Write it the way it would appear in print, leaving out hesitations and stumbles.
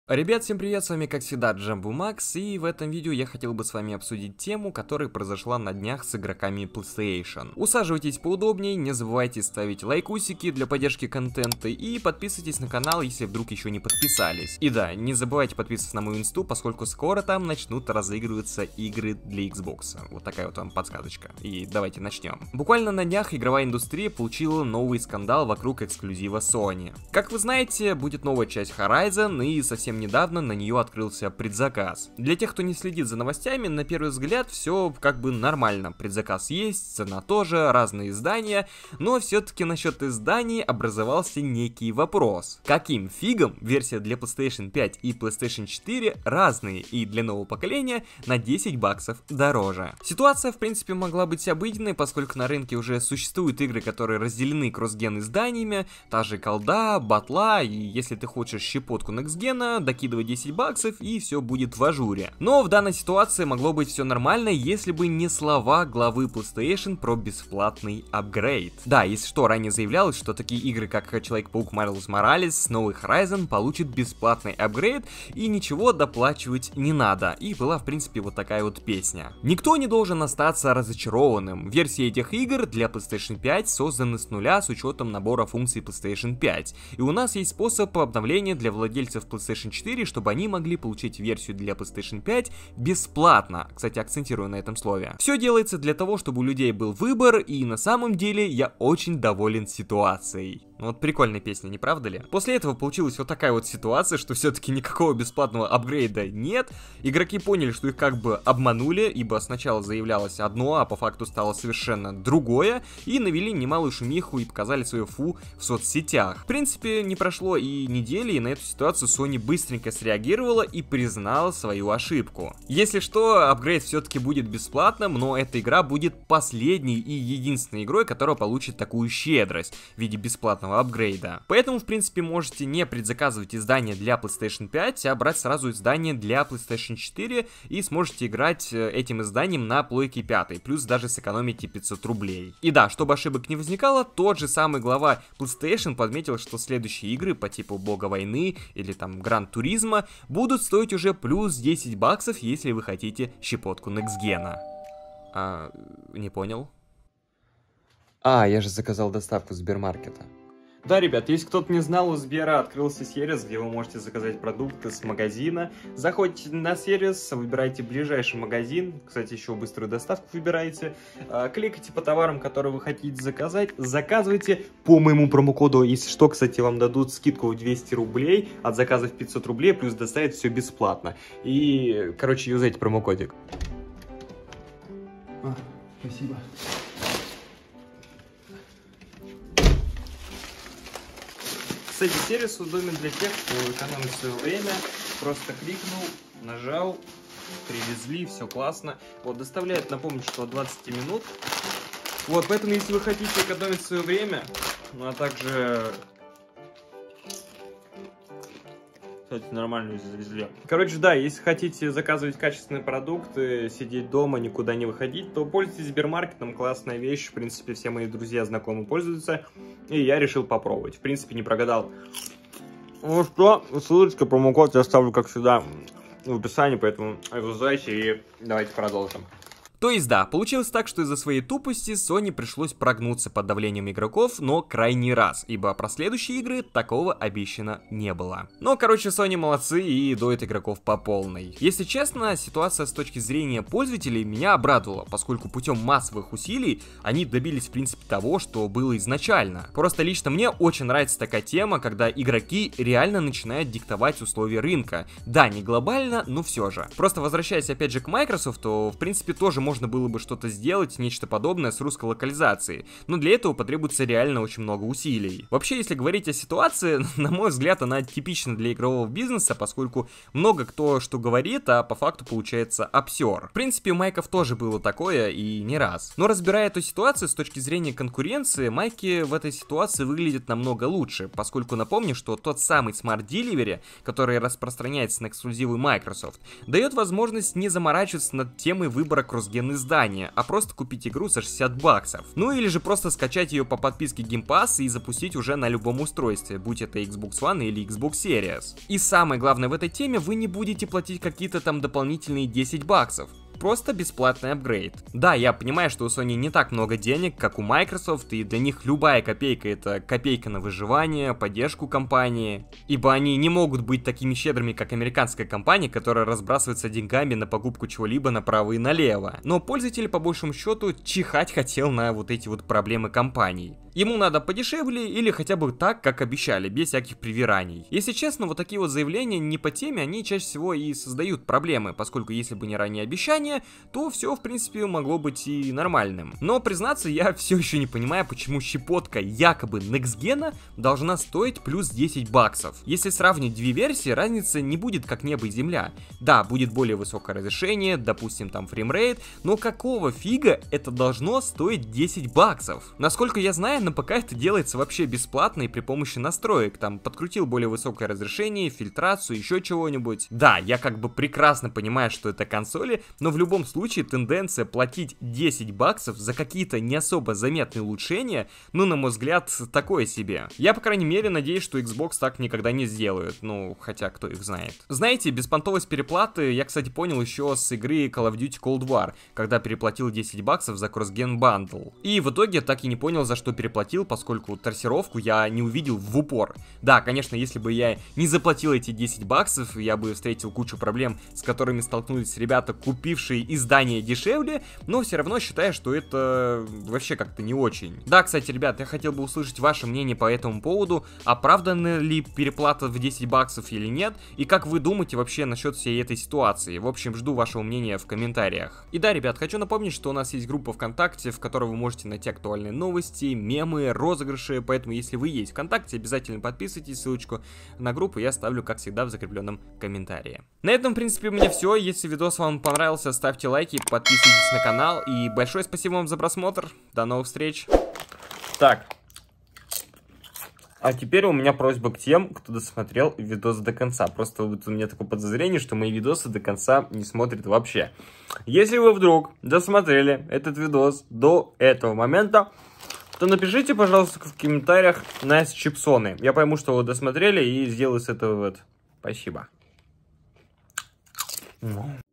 Ребят, всем привет, с вами как всегда Джамбу Макс, и в этом видео я хотел бы с вами обсудить тему, которая произошла на днях с игроками PlayStation. Усаживайтесь поудобнее, не забывайте ставить лайкусики для поддержки контента и подписывайтесь на канал, если вдруг еще не подписались. И да, не забывайте подписываться на мою инсту, поскольку скоро там начнут разыгрываться игры для Xbox. Вот такая вот вам подсказочка. И давайте начнем. Буквально на днях игровая индустрия получила новый скандал вокруг эксклюзива Sony. Как вы знаете, будет новая часть Horizon, и совсем недавно на нее открылся предзаказ. Для тех, кто не следит за новостями, на первый взгляд все как бы нормально. Предзаказ есть, цена тоже, разные издания, но все-таки насчет изданий образовался некий вопрос. Каким фигом версия для PlayStation 5 и PlayStation 4 разные и для нового поколения на 10 баксов дороже? Ситуация в принципе могла быть обыденной, поскольку на рынке уже существуют игры, которые разделены кросс-ген изданиями, та же колда, батла, и если ты хочешь щепотку некстгена, докидывай 10 баксов и все будет в ажуре. Но в данной ситуации могло быть все нормально, если бы не слова главы PlayStation про бесплатный апгрейд. Да, если что, ранее заявлялось, что такие игры, как Человек-паук Miles Morales, новый Horizon получит бесплатный апгрейд и ничего доплачивать не надо. И была в принципе вот такая вот песня. Никто не должен остаться разочарованным. Версии этих игр для PlayStation 5 созданы с нуля с учетом набора функций PlayStation 5. И у нас есть способ обновления для владельцев PlayStation 4, чтобы они могли получить версию для PlayStation 5 бесплатно. Кстати, акцентирую на этом слове. Все делается для того, чтобы у людей был выбор, и на самом деле я очень доволен ситуацией. Вот прикольная песня, не правда ли? После этого получилась вот такая вот ситуация, что все-таки никакого бесплатного апгрейда нет. Игроки поняли, что их как бы обманули, ибо сначала заявлялось одно, а по факту стало совершенно другое, и навели немалую шумиху и показали свою фу в соцсетях. В принципе, не прошло и недели, и на эту ситуацию Sony быстренько среагировала и признала свою ошибку. Если что, апгрейд все-таки будет бесплатным, но эта игра будет последней и единственной игрой, которая получит такую щедрость в виде бесплатного апгрейда. Поэтому, в принципе, можете не предзаказывать издание для PlayStation 5, а брать сразу издание для PlayStation 4 и сможете играть этим изданием на плойке 5, плюс даже сэкономите 500 рублей. И да, чтобы ошибок не возникало, тот же самый глава PlayStation подметил, что следующие игры по типу Бога Войны или там Гран Туризма будут стоить уже плюс 10 баксов, если вы хотите щепотку некстгена. Не понял? Я же заказал доставку с Сбермаркета. Да, ребят, если кто-то не знал, у Сбера открылся сервис, где вы можете заказать продукты с магазина. Заходите на сервис, выбирайте ближайший магазин, кстати, еще быструю доставку выбираете, кликайте по товарам, которые вы хотите заказать, заказывайте по моему промокоду, если что, кстати, вам дадут скидку в 200 рублей, от заказа в 500 рублей, плюс доставить все бесплатно. И, короче, юзайте промокодик. Спасибо. Кстати, сервис удобен для тех, кто экономит свое время. Просто кликнул, нажал, привезли, все классно. Вот, доставляет, напомню, что 20 минут. Вот, поэтому, если вы хотите экономить свое время, ну а также... Кстати, нормально завезли. Короче, да, если хотите заказывать качественные продукты, сидеть дома, никуда не выходить, то пользуйтесь Сбермаркетом, классная вещь. В принципе, все мои друзья, знакомые пользуются. И я решил попробовать. В принципе, не прогадал. Ну что, ссылочка, промокод я оставлю, как всегда, в описании, поэтому вызывайте и давайте продолжим. То есть да, получилось так, что из-за своей тупости Sony пришлось прогнуться под давлением игроков, но крайний раз, ибо про следующие игры такого обещано не было. Но, короче, Sony молодцы и доят игроков по полной. Если честно, ситуация с точки зрения пользователей меня обрадовала, поскольку путем массовых усилий они добились в принципе того, что было изначально. Просто лично мне очень нравится такая тема, когда игроки реально начинают диктовать условия рынка. Да, не глобально, но все же. Просто возвращаясь опять же к Microsoft, то в принципе тоже можно было бы что-то сделать, нечто подобное с русской локализацией, но для этого потребуется реально очень много усилий. Вообще, если говорить о ситуации, на мой взгляд, она типична для игрового бизнеса, поскольку много кто что говорит, а по факту получается обсер. В принципе, у Майков тоже было такое и не раз. Но разбирая эту ситуацию с точки зрения конкуренции, Майки в этой ситуации выглядят намного лучше, поскольку напомню, что тот самый Smart Delivery, который распространяется на эксклюзивы Microsoft, дает возможность не заморачиваться над темой выбора кросс-ген ген-издание, а просто купить игру за 60 баксов. Ну или же просто скачать ее по подписке Game Pass и запустить уже на любом устройстве, будь это Xbox One или Xbox Series. И самое главное в этой теме, вы не будете платить какие-то там дополнительные 10 баксов. Просто бесплатный апгрейд. Да, я понимаю, что у Sony не так много денег, как у Microsoft, и для них любая копейка — это копейка на выживание, поддержку компании, ибо они не могут быть такими щедрыми, как американская компания, которая разбрасывается деньгами на покупку чего-либо направо и налево. Но пользователь, по большому счету, чихать хотел на вот эти вот проблемы компаний. Ему надо подешевле или хотя бы так, как обещали, без всяких привираний. Если честно, вот такие вот заявления не по теме, они чаще всего и создают проблемы, поскольку если бы не ранние обещания, то все, в принципе, могло быть и нормальным. Но, признаться, я все еще не понимаю, почему щепотка якобы Next Gen должна стоить плюс 10 баксов. Если сравнить две версии, разница не будет как небо и земля. Да, будет более высокое разрешение, допустим, там фреймрейт, но какого фига это должно стоить 10 баксов? Насколько я знаю, на ПК это делается вообще бесплатно и при помощи настроек. Там подкрутил более высокое разрешение, фильтрацию, еще чего-нибудь. Да, я как бы прекрасно понимаю, что это консоли, но в любом случае тенденция платить 10 баксов за какие-то не особо заметные улучшения, ну, на мой взгляд, такое себе. Я, по крайней мере, надеюсь, что Xbox так никогда не сделают. Ну, хотя, кто их знает. Знаете, беспонтовость переплаты я, кстати, понял еще с игры Call of Duty Cold War, когда переплатил 10 баксов за Cross-Gen Bundle. И в итоге так и не понял, за что переплатил, поскольку трассировку я не увидел в упор. Да, конечно, если бы я не заплатил эти 10 баксов, я бы встретил кучу проблем, с которыми столкнулись ребята, купившие издание дешевле, но все равно считаю, что это вообще как-то не очень. Да, кстати, ребят, я хотел бы услышать ваше мнение по этому поводу, оправдана ли переплата в 10 баксов или нет, и как вы думаете вообще насчет всей этой ситуации. В общем, жду вашего мнения в комментариях. И да, ребят, хочу напомнить, что у нас есть группа ВКонтакте, в которой вы можете найти актуальные новости, мемы, розыгрыши, поэтому если вы есть ВКонтакте, обязательно подписывайтесь, ссылочку на группу я оставлю, как всегда, в закрепленном комментарии. На этом, в принципе, у меня все. Если видос вам понравился, ставьте лайки, подписывайтесь на канал, и большое спасибо вам за просмотр. До новых встреч. Так. А теперь у меня просьба к тем, кто досмотрел видос до конца. Просто вот у меня такое подозрение, что мои видосы до конца не смотрят вообще. Если вы вдруг досмотрели этот видос до этого момента, то напишите, пожалуйста, в комментариях Nice Чипсоны. Я пойму, что вы досмотрели, и сделаю с этого вывод. Спасибо.